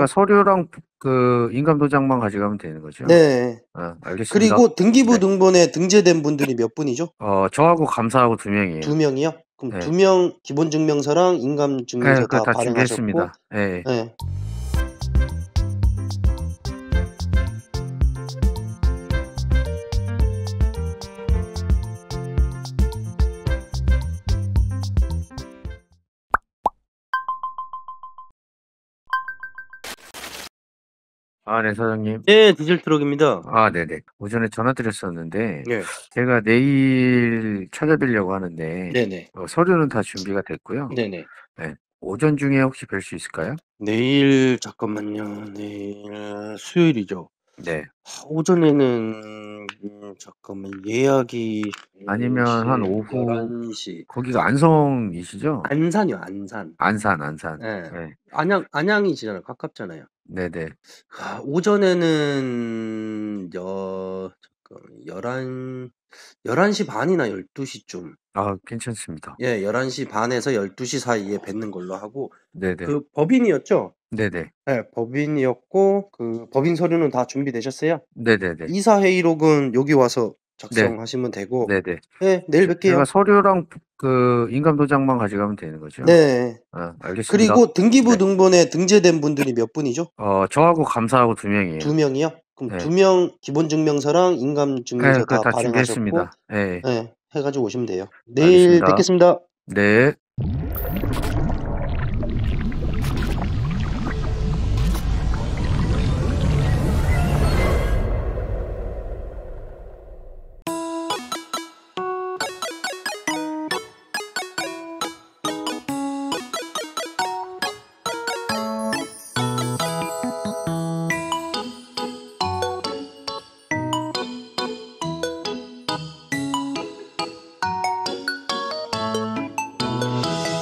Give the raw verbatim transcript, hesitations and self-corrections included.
그러니까 서류랑 그 인감도장만 가져가면 되는 거죠? 네. 아 알겠습니다. 그리고 등기부 네. 등본에 등재된 분들이 몇 분이죠? 어 저하고 감사하고 두 명이에요. 두 명이요? 그럼 두 네. 명 기본 증명서랑 예. 인감증명서 그거 다 다 발행하셨고 준비했습니다. 예예. 예. 아 네 사장님. 네 디젤트럭입니다. 아 네네. 오전에 전화 드렸었는데 네. 제가 내일 찾아뵈려고 하는데 네네. 어 서류는 다 준비가 됐고요. 네네. 네. 오전 중에 혹시 뵐 수 있을까요? 내일 잠깐만요. 내일 수요일이죠? 네. 오전에는 음 잠깐만 예약이 아니면 한 오후 열한 시 거기가 안성이시죠? 안산이요, 안산. 안산, 안산. 예. 네. 안양 안양이시잖아요. 가깝잖아요. 네네. 아 오전에는 여 잠깐만 열한 열한 시 반이나 열두 시쯤. 아 괜찮습니다. 예 열한 시 반에서 열두 시 사이에 뵙는 걸로 하고 네네. 그 법인이었죠? 네네. 예 법인이었고 그 법인 서류는 다 준비되셨어요? 네네네. 이사회의록은 여기 와서 네. 작성하시면 되고 네네. 예 내일 제 뵐게요. 제가 서류랑 그 인감도장만 가져가면 되는 거죠? 네. 아 알겠습니다. 그리고 등기부 네. 등본에 등재된 분들이 몇 분이죠? 어 저하고 감사하고 두 명이에요. 두 명이요? 그럼 네. 두 명 기본 증명서랑 예. 인감증명서 그거 다 다 발행하셨고 준비했습니다. 예예. 예 해 가지고 오시면 돼요. 내일 알겠습니다. 뵙겠습니다. 네.